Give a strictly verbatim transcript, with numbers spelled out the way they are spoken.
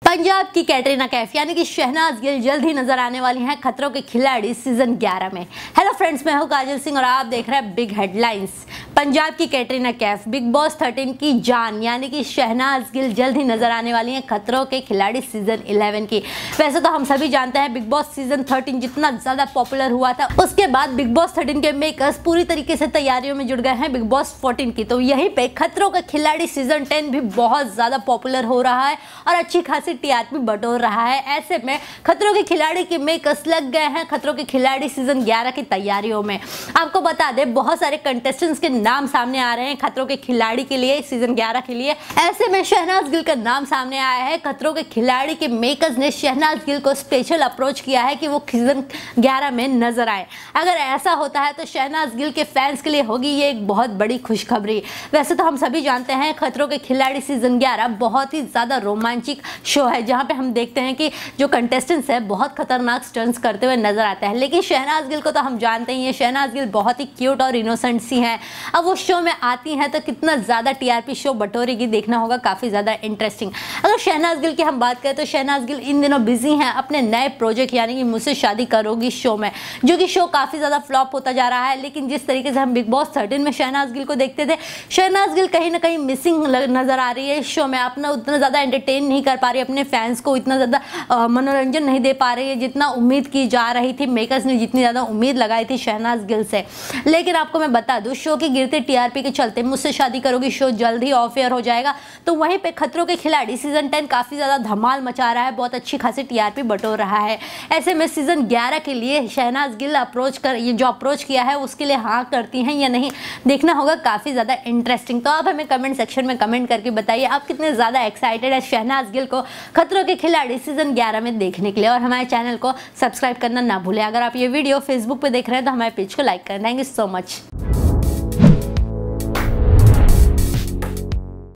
पंजाब की कैटरीना कैफ यानी कि शहनाज गिल जल्द ही नजर आने वाली हैं खतरों के खिलाड़ी सीजन ग्यारह में। हेलो फ्रेंड्स, मैं हूं काजल सिंह और आप देख रहे हैं बिग हेडलाइंस। पंजाब की Katrina Kaif Bigg Boss thirteen की जान यानी कि शहनाज गिल जल्द ही नजर आने वाली हैं खतरों के खिलाड़ी सीजन इलेवन की। वैसे तो हम सभी जानते हैं बिग बॉस सीजन थर्टीन जितना ज्यादा पॉपुलर हुआ था, उसके बाद बिग बॉस थर्टीन के मेकर्स पूरी तरीके से तैयारियों में जुट गए हैं बिग बॉस फोर्टीन की। तो यहीं पे खतरों का खिलाड़ी सीजन टेन भी बहुत ज्यादा पॉपुलर हो रहा है और अच्छी खासी टीआरपी बटोर रहा है। ऐसे में खतरों के खिलाड़ी के मेकर्स लग गए हैं खतरों के खिलाड़ी सीजन ग्यारह की तैयारियों में। आपको बता दें, बहुत सारे कंटेस्टेंट्स के नाम सामने आ रहे हैं खतरों के खिलाड़ी के लिए सीजन ग्यारह के लिए। ऐसे में शहनाज गिल का नाम सामने आया है। खतरों के खिलाड़ी के मेकर्स ने शहनाज गिल को स्पेशल अप्रोच किया है कि वो सीजन ग्यारह में नजर आए। अगर ऐसा होता है तो शहनाज गिल के फैंस के लिए होगी ये एक बहुत बड़ी खुशखबरी। वैसे तो हम सभी जानते हैं खतरों के खिलाड़ी सीजन ग्यारह बहुत ही ज्यादा रोमांचक शो है, जहां पे हम देखते हैं कि जो कंटेस्टेंट्स है बहुत खतरनाक स्टंट्स करते हुए नजर आते हैं। लेकिन शहनाज गिल को तो हम जानते ही हैं, शहनाज गिल बहुत ही क्यूट और इनोसेंट सी हैं। अब वो शो में आती हैं तो कितना ज़्यादा टीआरपी शो बटोरेगी, देखना होगा काफ़ी ज़्यादा इंटरेस्टिंग। अगर शहनाज गिल की हम बात करें तो शहनाज गिल इन दिनों बिजी हैं अपने नए प्रोजेक्ट यानी कि मुझसे शादी करोगी शो में, जो कि शो काफ़ी ज़्यादा फ्लॉप होता जा रहा है। लेकिन जिस तरीके से हम बिग बॉस थर्टीन में शहनाज गिल को देखते थे, शहनाज गिल कहीं ना कहीं मिसिंग नज़र आ रही है इस शो में। अपना उतना ज़्यादा एंटरटेन नहीं कर पा रही, अपने फैंस को इतना ज़्यादा मनोरंजन नहीं दे पा रही है जितना उम्मीद की जा रही थी। मेकर्स ने जितनी ज़्यादा उम्मीद लगाई थी शहनाज गिल से। लेकिन आपको मैं बता दूं, शो की गिरते टीआरपी के चलते मुझसे शादी करोगी शो जल्द ही ऑफ एयर हो जाएगा। तो वहीं पे खतरों के खिलाड़ी सीजन टेन काफ़ी ज़्यादा धमाल मचा रहा है, बहुत अच्छी खासी टीआरपी बटोर रहा है। ऐसे में सीजन ग्यारह के लिए शहनाज गिल अप्रोच कर ये जो अप्रोच किया है उसके लिए हाँ करती हैं या नहीं, देखना होगा काफ़ी ज़्यादा इंटरेस्टिंग। तो आप हमें कमेंट सेक्शन में कमेंट करके बताइए आप कितने ज़्यादा एक्साइटेड है शहनाज गिल को खतरों के खिलाड़ी सीजन ग्यारह में देखने के लिए। और हमारे चैनल को सब्सक्राइब करना ना भूलें। अगर आप ये वीडियो फेसबुक पे देख रहे हैं तो हमारे पेज को लाइक करें। Thank you so much.